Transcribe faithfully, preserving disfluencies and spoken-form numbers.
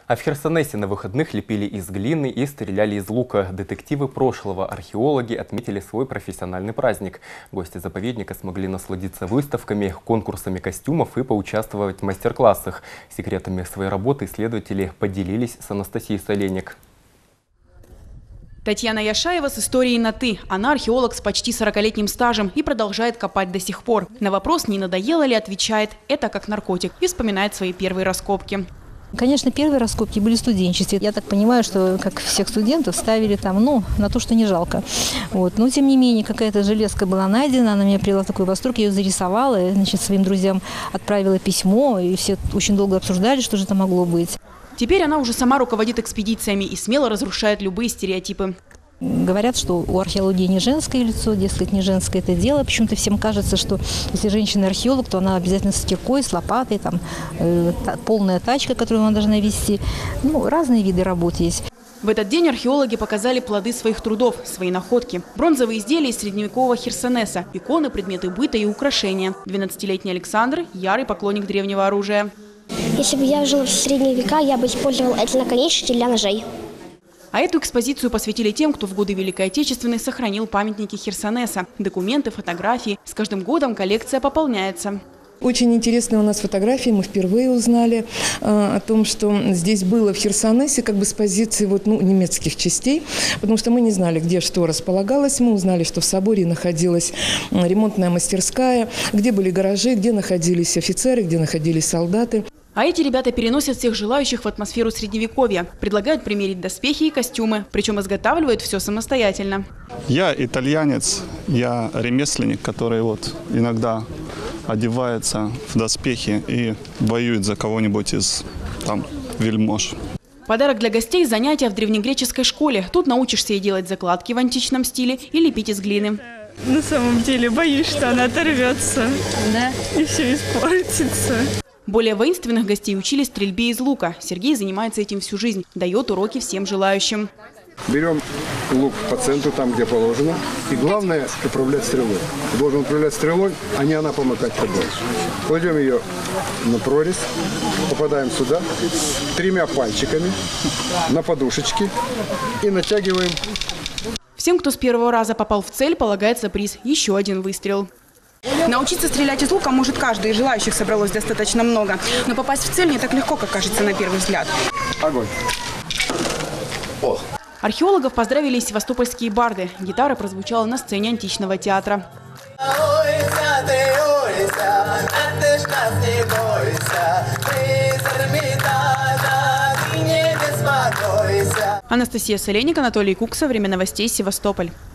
А в Херсонесе на выходных лепили из глины и стреляли из лука. Детективы прошлого, археологи отметили свой профессиональный праздник. Гости заповедника смогли насладиться выставками, конкурсами костюмов и поучаствовать в мастер-классах. Секретами своей работы исследователи поделились с Анастасией Соленик. Татьяна Яшаева с историей на «ты». Она археолог с почти сорокалетним стажем и продолжает копать до сих пор. На вопрос, не надоело ли, отвечает: это как наркотик, и вспоминает свои первые раскопки. Конечно, первые раскопки были студенческие. Я так понимаю, что, как всех студентов, ставили там, ну, на то, что не жалко. Вот. Но, тем не менее, какая-то железка была найдена, она меня привела в такой восторг, я ее зарисовала, и, значит, своим друзьям отправила письмо, и все очень долго обсуждали, что же это могло быть. Теперь она уже сама руководит экспедициями и смело разрушает любые стереотипы. Говорят, что у археологии не женское лицо, дескать, не женское это дело. Почему-то всем кажется, что если женщина археолог, то она обязательно с киркой, с лопатой, там, э, та, полная тачка, которую она должна вести. Ну, разные виды работ есть. В этот день археологи показали плоды своих трудов, свои находки. Бронзовые изделия из средневекового Херсонеса, иконы, предметы быта и украшения. двенадцатилетний Александр – ярый поклонник древнего оружия. Если бы я жил в средние века, я бы использовал эти наконечники для ножей. А эту экспозицию посвятили тем, кто в годы Великой Отечественной сохранил памятники Херсонеса. Документы, фотографии. С каждым годом коллекция пополняется. Очень интересные у нас фотографии. Мы впервые узнали э, о том, что здесь было в Херсонесе как бы с позиции вот, ну, немецких частей, потому что мы не знали, где что располагалось. Мы узнали, что в соборе находилась ремонтная мастерская, где были гаражи, где находились офицеры, где находились солдаты. А эти ребята переносят всех желающих в атмосферу средневековья. Предлагают примерить доспехи и костюмы. Причем изготавливают все самостоятельно. Я итальянец, я ремесленник, который вот иногда одевается в доспехи и воюет за кого-нибудь из там вельмож. Подарок для гостей – занятия в древнегреческой школе. Тут научишься и делать закладки в античном стиле, и лепить из глины. На самом деле боюсь, что она оторвется, да? И все испортится. Более воинственных гостей учили стрельбе из лука. Сергей занимается этим всю жизнь, дает уроки всем желающим. Берем лук по центру, там, где положено. И главное – управлять стрелой. Ты должен управлять стрелой, а не она помыкать тобой. Кладем ее на прорезь, попадаем сюда, тремя пальчиками на подушечки и натягиваем. Всем, кто с первого раза попал в цель, полагается приз – еще один выстрел. Научиться стрелять из лука может каждый, и желающих собралось достаточно много. Но попасть в цель не так легко, как кажется на первый взгляд. Огонь. О. Археологов поздравили и севастопольские барды. Гитара прозвучала на сцене античного театра. Анастасия Соленик, Анатолий Кукса. Время новостей, Севастополь.